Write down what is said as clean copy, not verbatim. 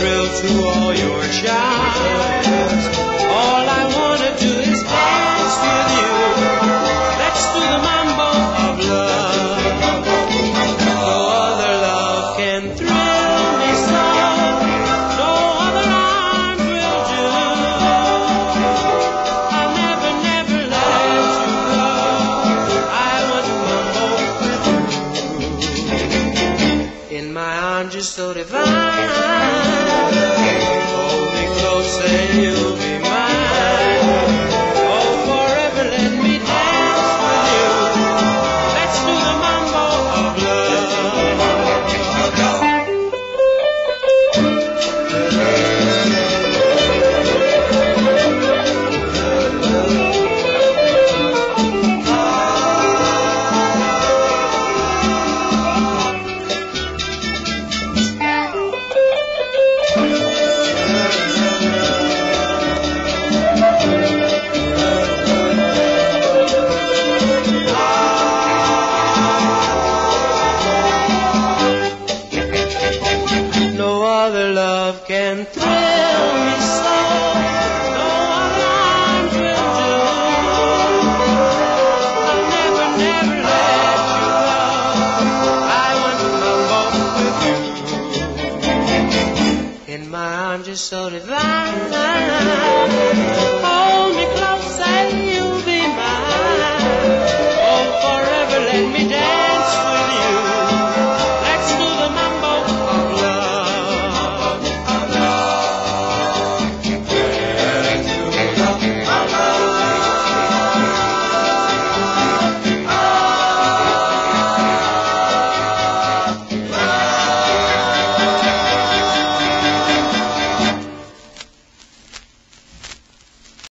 thrill to all your charms. All I wanna do is dance with you. Let's do the mambo of love. No other love can thrill me so. No other arms will do. I'll never, never let you go. I want to mambo with you. In my arms you're so divine. Hold me close and you'll be mine. Oh, forever let me dance with you. Let's do the mambo of no other love can thrill me so. No other arms will do. I'll never, never let you go. I want to mambo with you. In my arms you're so divine. Hold me close and you'll be mine. Oh, forever let me